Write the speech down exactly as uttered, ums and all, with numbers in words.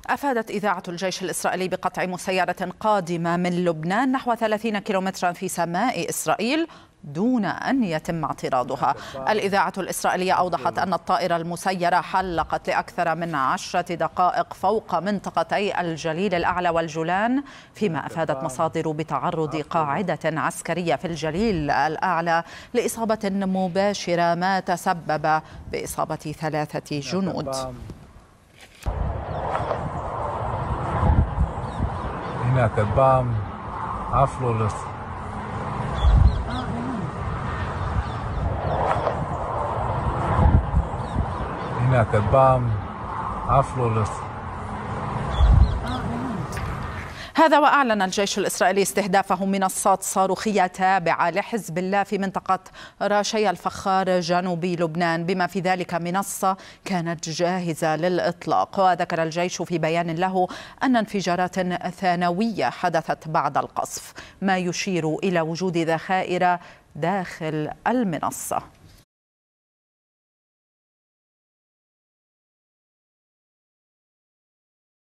أفادت إذاعة الجيش الإسرائيلي بقطع مسيرة قادمة من لبنان نحو ثلاثين كيلومترا في سماء إسرائيل دون أن يتم اعتراضها. الإذاعة الإسرائيلية أوضحت أن الطائرة المسيرة حلقت لأكثر من عشرة دقائق فوق منطقتي الجليل الأعلى والجولان، فيما أفادت مصادر بتعرض قاعدة عسكرية في الجليل الأعلى لإصابة مباشرة ما تسبب بإصابة ثلاثة جنود. هناك البام عفلولس هناك البام عفلولس. هذا وأعلن الجيش الإسرائيلي استهدافه منصات صاروخية تابعة لحزب الله في منطقة راشي الفخار جنوبي لبنان، بما في ذلك منصة كانت جاهزة للإطلاق. وذكر الجيش في بيان له أن انفجارات ثانوية حدثت بعد القصف، ما يشير إلى وجود ذخائر داخل المنصة.